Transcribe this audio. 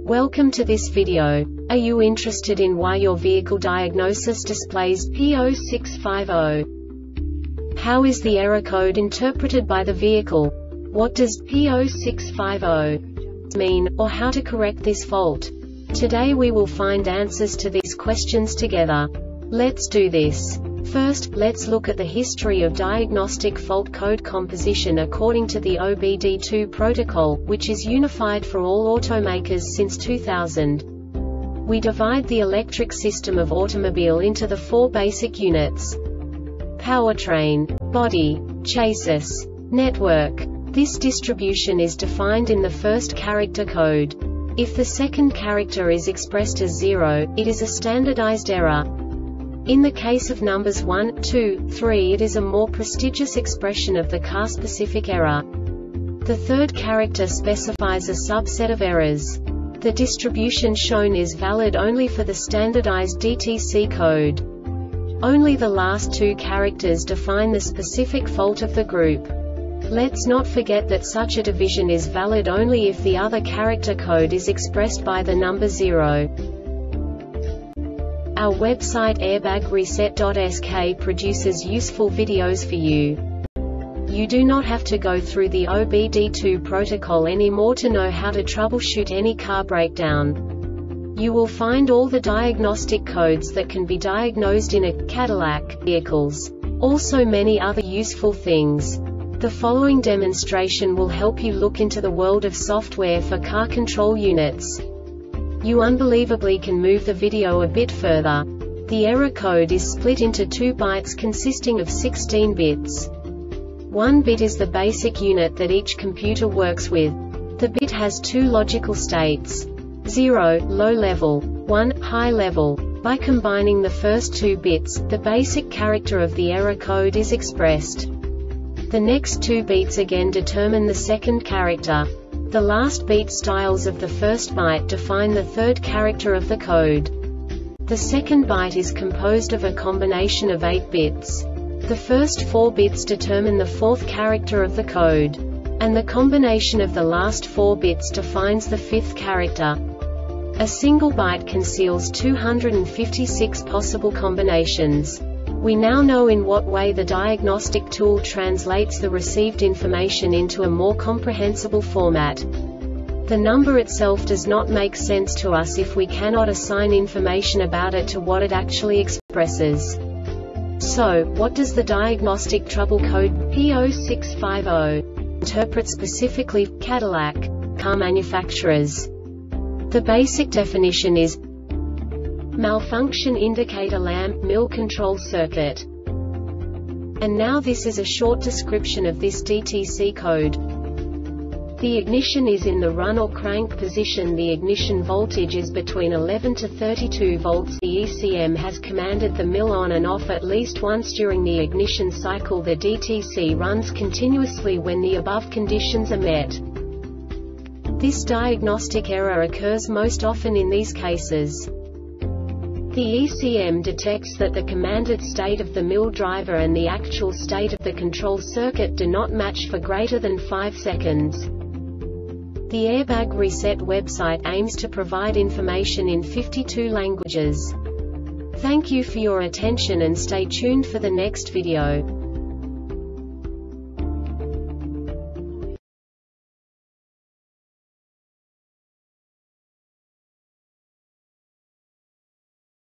Welcome to this video. Are you interested in why your vehicle diagnosis displays P0650? How is the error code interpreted by the vehicle? What does P0650 mean, or how to correct this fault? Today we will find answers to these questions together. Let's do this. First, let's look at the history of diagnostic fault code composition according to the OBD2 protocol, which is unified for all automakers since 2000. We divide the electric system of automobile into the four basic units: powertrain, body, chassis, network. This distribution is defined in the first character code. If the second character is expressed as 0, it is a standardized error. In the case of numbers 1, 2, 3, it is a more prestigious expression of the car-specific error. The third character specifies a subset of errors. The distribution shown is valid only for the standardized DTC code. Only the last two characters define the specific fault of the group. Let's not forget that such a division is valid only if the other character code is expressed by the number 0. Our website airbagreset.sk produces useful videos for you. You do not have to go through the OBD2 protocol anymore to know how to troubleshoot any car breakdown. You will find all the diagnostic codes that can be diagnosed in a Cadillac vehicles. Also many other useful things. The following demonstration will help you look into the world of software for car control units. You unbelievably can move the video a bit further. The error code is split into 2 bytes consisting of 16 bits. 1 bit is the basic unit that each computer works with. The bit has 2 logical states: 0, low level, 1, high level. By combining the first 2 bits, the basic character of the error code is expressed. The next 2 beats again determine the second character. The last beat styles of the first byte define the third character of the code. The second byte is composed of a combination of 8 bits. The first 4 bits determine the fourth character of the code. And the combination of the last 4 bits defines the fifth character. A single byte conceals 256 possible combinations. We now know in what way the diagnostic tool translates the received information into a more comprehensible format. The number itself does not make sense to us if we cannot assign information about it to what it actually expresses. So, what does the diagnostic trouble code P0650 interpret specifically for Cadillac car manufacturers? The basic definition is malfunction indicator lamp mill control circuit. And now this is a short description of this DTC code. The ignition is in the run or crank position. The ignition voltage is between 11 to 32 volts. The ECM has commanded the mill on and off at least once during the ignition cycle. The DTC runs continuously when the above conditions are met. This diagnostic error occurs most often in these cases. The ECM detects that the commanded state of the mill driver and the actual state of the control circuit do not match for greater than 5 seconds. The Airbag Reset website aims to provide information in 52 languages. Thank you for your attention and stay tuned for the next video.